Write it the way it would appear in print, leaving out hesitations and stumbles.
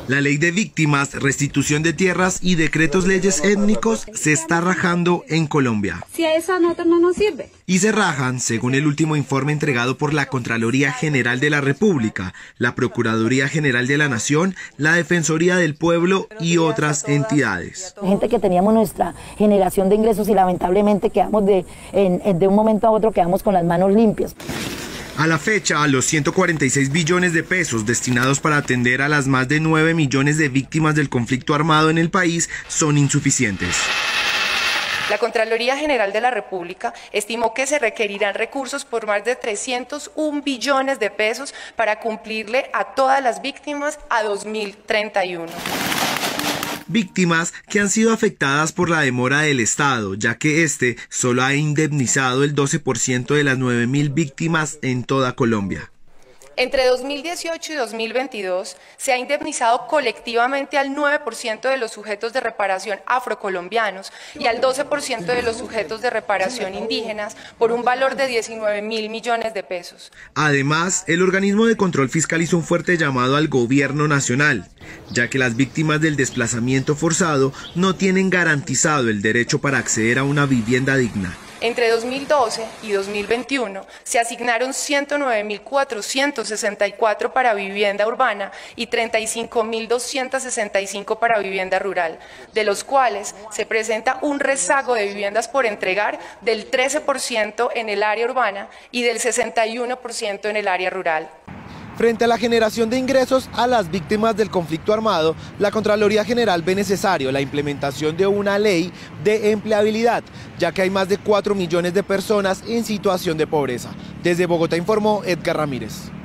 La ley de víctimas, restitución de tierras y decretos leyes étnicos se está rajando en Colombia. Si a esa nota no nos sirve. Y se rajan, según el último informe entregado por la Contraloría General de la República, la Procuraduría General de la Nación, la Defensoría del Pueblo y otras entidades. Gente que teníamos nuestra generación de ingresos y lamentablemente quedamos de un momento a otro quedamos con las manos limpias. A la fecha, los 146 billones de pesos destinados para atender a las más de 9 millones de víctimas del conflicto armado en el país son insuficientes. La Contraloría General de la República estimó que se requerirán recursos por más de 301 billones de pesos para cumplirle a todas las víctimas a 2031. Víctimas que han sido afectadas por la demora del Estado, ya que este solo ha indemnizado el 12% de las 9.000 víctimas en toda Colombia. Entre 2018 y 2022 se ha indemnizado colectivamente al 9% de los sujetos de reparación afrocolombianos y al 12% de los sujetos de reparación indígenas por un valor de 19.000 millones de pesos. Además, el organismo de control fiscal hizo un fuerte llamado al gobierno nacional, ya que las víctimas del desplazamiento forzado no tienen garantizado el derecho para acceder a una vivienda digna. Entre 2012 y 2021 se asignaron 109.464 para vivienda urbana y 35.265 para vivienda rural, de los cuales se presenta un rezago de viviendas por entregar del 13% en el área urbana y del 61% en el área rural. Frente a la generación de ingresos a las víctimas del conflicto armado, la Contraloría General ve necesario la implementación de una ley de empleabilidad, ya que hay más de 4 millones de personas en situación de pobreza. Desde Bogotá informó Edgar Ramírez.